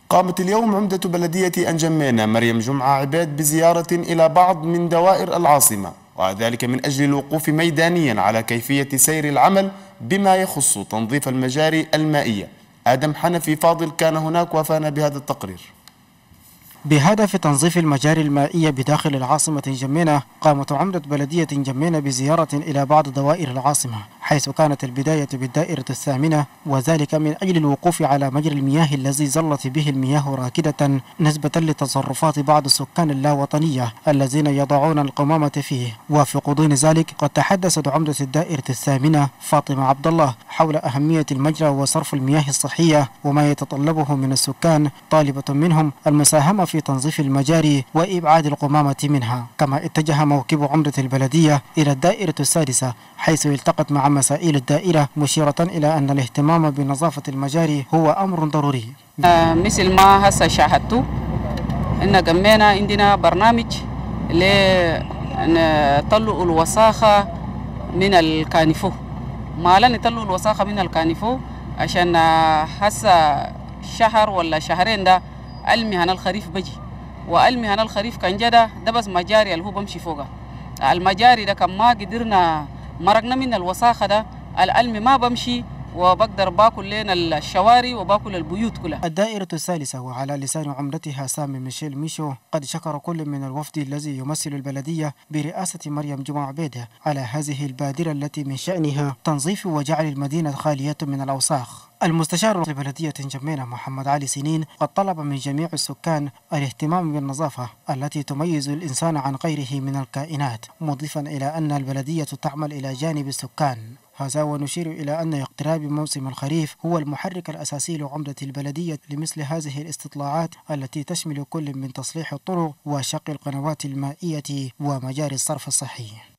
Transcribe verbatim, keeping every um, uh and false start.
قامت اليوم عمدة بلدية أنجمينة مريم جمعة عباد بزيارة إلى بعض من دوائر العاصمة، وذلك من أجل الوقوف ميدانيا على كيفية سير العمل بما يخص تنظيف المجاري المائية. آدم حنفي فاضل كان هناك وفانا بهذا التقرير. بهدف تنظيف المجاري المائية بداخل العاصمة جمينة، قامت عمدة بلدية جمينة بزيارة إلى بعض دوائر العاصمة، حيث كانت البداية بالدائرة الثامنة، وذلك من أجل الوقوف على مجرى المياه الذي ظلت به المياه راكدة نسبة لتصرفات بعض السكان اللاوطنية الذين يضعون القمامة فيه. وفي غضون ذلك قد تحدثت عمدة الدائرة الثامنة فاطمة عبد الله حول أهمية المجرى وصرف المياه الصحية وما يتطلبه من السكان، طالبة منهم المساهمة في تنظيف المجاري وإبعاد القمامة منها. كما اتجه موكب عمدة البلدية إلى الدائرة السادسة، حيث التقت مع مسائل الدائرة، مشيرة إلى أن الاهتمام بنظافة المجاري هو أمر ضروري. آه مثل ما هسه شاهدتوا إن جمينا عندنا برنامج لنطلع الوساخة من الكانفو. ما لا نطلع الوساخة من الكانفو عشان هسه شهر ولا شهرين ده المهن الخريف بجي، والمهن الخريف كان جدا ده بس مجاري اللي هو بمشي فوقها. المجاري ده كان ما قدرنا مرقنا من الوساخة ده، الألم ما بمشي وبقدر باكل لنا الشوارع وباكل البيوت كلها. الدائرة الثالثة وعلى لسان عمدتها سامي ميشيل ميشو قد شكر كل من الوفد الذي يمثل البلدية برئاسة مريم جمعة عبيدة على هذه البادرة التي من شأنها تنظيف وجعل المدينة خالية من الأوساخ. المستشار لبلدية جمينة محمد علي سنين قد طلب من جميع السكان الاهتمام بالنظافة التي تميز الإنسان عن غيره من الكائنات، مضيفا إلى أن البلدية تعمل إلى جانب السكان. هذا ونشير إلى أن اقتراب موسم الخريف هو المحرك الأساسي لعمدة البلدية لمثل هذه الاستطلاعات التي تشمل كل من تصليح الطرق وشق القنوات المائية ومجاري الصرف الصحي.